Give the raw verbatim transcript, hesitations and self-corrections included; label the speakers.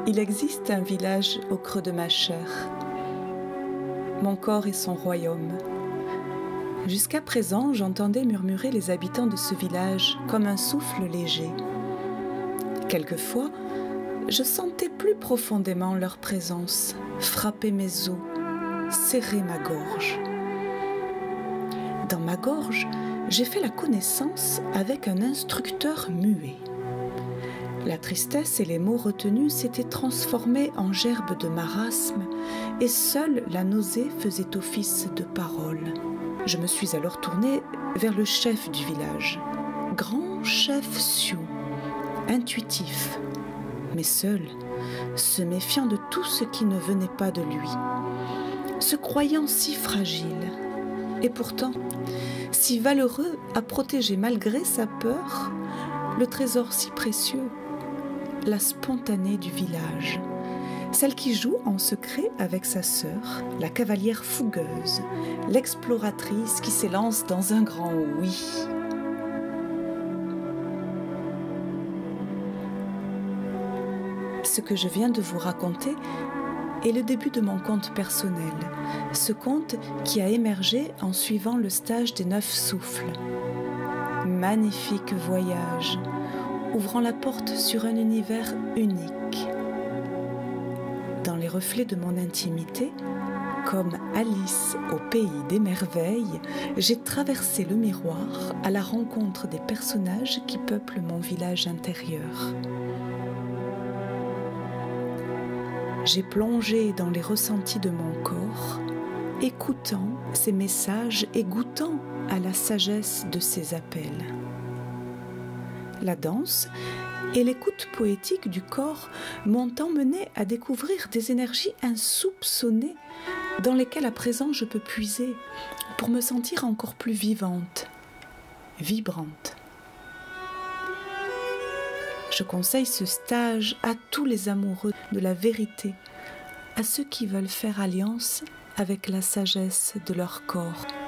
Speaker 1: Il existe un village au creux de ma chair. Mon corps est son royaume. Jusqu'à présent, j'entendais murmurer les habitants de ce village comme un souffle léger. Quelquefois, je sentais plus profondément leur présence, frapper mes os, serrer ma gorge. Dans ma gorge, j'ai fait la connaissance avec un instructeur muet. La tristesse et les mots retenus s'étaient transformés en gerbes de marasme et seule la nausée faisait office de parole. Je me suis alors tournée vers le chef du village, grand chef Sioux, intuitif, mais seul, se méfiant de tout ce qui ne venait pas de lui, se croyant si fragile, et pourtant si valeureux à protéger malgré sa peur le trésor si précieux, la spontanée du village, celle qui joue en secret avec sa sœur, la cavalière fougueuse, l'exploratrice qui s'élance dans un grand oui. Ce que je viens de vous raconter est le début de mon conte personnel, ce conte qui a émergé en suivant le stage des neuf souffles. Magnifique voyage, ouvrant la porte sur un univers unique. Dans les reflets de mon intimité, comme Alice au pays des merveilles, j'ai traversé le miroir à la rencontre des personnages qui peuplent mon village intérieur. J'ai plongé dans les ressentis de mon corps, écoutant ces messages et goûtant à la sagesse de ces appels. La danse et l'écoute poétique du corps m'ont emmené à découvrir des énergies insoupçonnées dans lesquelles à présent je peux puiser pour me sentir encore plus vivante, vibrante. Je conseille ce stage à tous les amoureux de la vérité, à ceux qui veulent faire alliance avec la sagesse de leur corps.